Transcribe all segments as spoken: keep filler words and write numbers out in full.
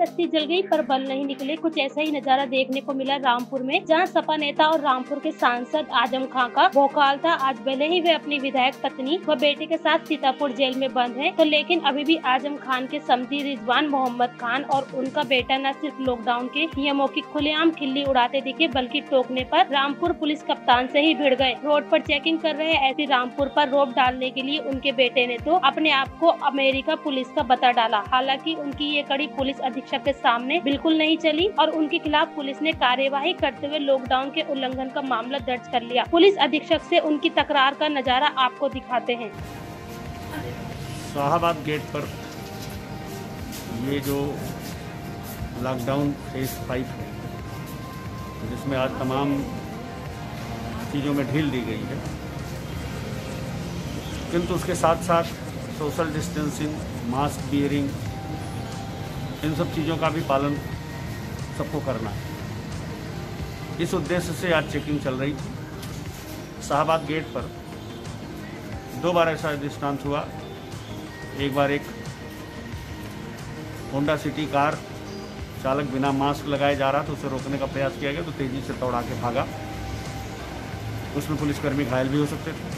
बस्ती जल गई पर बल नहीं निकले। कुछ ऐसा ही नजारा देखने को मिला रामपुर में, जहां सपा नेता और रामपुर के सांसद आजम खां का भौकाल था। आज भले ही वे अपनी विधायक पत्नी व बेटे के साथ सीतापुर जेल में बंद हैं, तो लेकिन अभी भी आजम खान के समधी रिजवान मोहम्मद खान और उनका बेटा न सिर्फ लॉकडाउन के नियमों की खुलेआम खिल्ली उड़ाते दिखे, बल्कि टोकने पर रामपुर पुलिस कप्तान से ही भिड़ गए। रोड पर चेकिंग कर रहे ऐसी रामपुर पर रोब डालने के लिए उनके बेटे ने तो अपने आप को अमेरिका पुलिस का बता डाला। हालांकि उनकी ये कड़ी पुलिस अधीक्षक के सामने बिल्कुल नहीं चली और उनके खिलाफ पुलिस ने कार्यवाही करते हुए लॉकडाउन के उल्लंघन का मामला दर्ज कर लिया। पुलिस अधीक्षक से उनकी तकरार का नजारा आपको दिखाते हैं। शाहबाद गेट पर ये जो लॉकडाउन फेज फाइव है, जिसमें आज तमाम चीज़ों में ढील दी गई है, किंतु उसके साथ साथ सोशल डिस्टेंसिंग, मास्क बियरिंग, इन सब चीज़ों का भी पालन सबको करना है। इस उद्देश्य से आज चेकिंग चल रही थी। शाहबाद गेट पर दो बार ऐसा दृष्टांत हुआ। एक बार एक होंडा सिटी कार चालक बिना मास्क लगाए जा रहा था, उसे रोकने का प्रयास किया गया तो तेजी से दौड़ा के भागा। उसमें पुलिसकर्मी घायल भी हो सकते थे।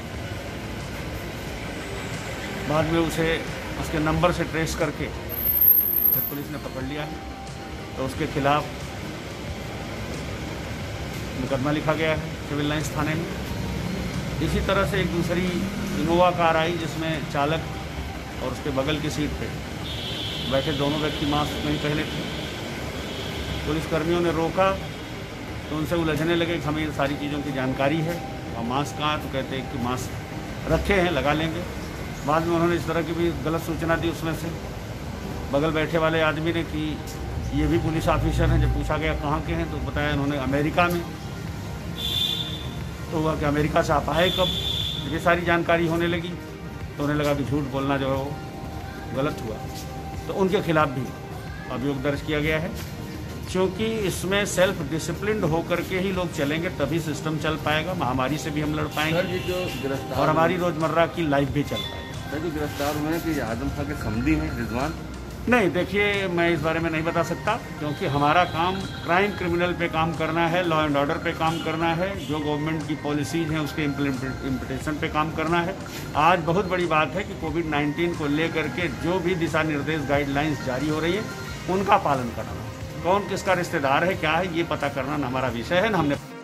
बाद में उसे उसके नंबर से ट्रेस करके जब पुलिस ने पकड़ लिया है तो उसके खिलाफ मुकदमा लिखा गया है सिविल लाइंस थाने में। इसी तरह से एक दूसरी इनोवा कार आई जिसमें चालक और उसके बगल की सीट पे बैठे दोनों व्यक्ति मास्क नहीं पहने थे। पुलिसकर्मियों ने रोका तो उनसे उलझने लगे कि हमें इन सारी चीज़ों की जानकारी है और मास्क कहाँ, तो कहते हैं कि मास्क रखे हैं, लगा लेंगे। बाद में उन्होंने इस तरह की भी गलत सूचना दी उसमें से बगल बैठे वाले आदमी ने कि ये भी पुलिस ऑफिसर हैं। जब पूछा गया कहाँ के हैं तो बताया उन्होंने अमेरिका में। तो हुआ कि अमेरिका से आप आए कब, ये सारी जानकारी होने लगी तो उन्हें लगा कि झूठ बोलना जो है वो गलत हुआ, तो उनके खिलाफ भी अभियोग दर्ज किया गया है। क्योंकि इसमें सेल्फ डिसिप्लिन्ड होकर के ही लोग चलेंगे तभी सिस्टम चल पाएगा, महामारी से भी हम लड़ पाएंगे सर, ये जो गिरफ्तार और हमारी रोजमर्रा की लाइफ भी चल पाएगी। सर, जो गिरफ्तार हुए हैं कि आजम खां के समधी हैं रिजवान? नहीं, देखिए मैं इस बारे में नहीं बता सकता, क्योंकि हमारा काम क्राइम क्रिमिनल पे काम करना है, लॉ एंड ऑर्डर पे काम करना है, जो गवर्नमेंट की पॉलिसीज हैं उसके इम्प्लीमेंटेशन पे काम करना है। आज बहुत बड़ी बात है कि कोविड नाइन्टीन को लेकर के जो भी दिशा निर्देश गाइडलाइंस जारी हो रही है उनका पालन करना। कौन किसका रिश्तेदार है, क्या है, ये पता करना न हमारा विषय है, न हमने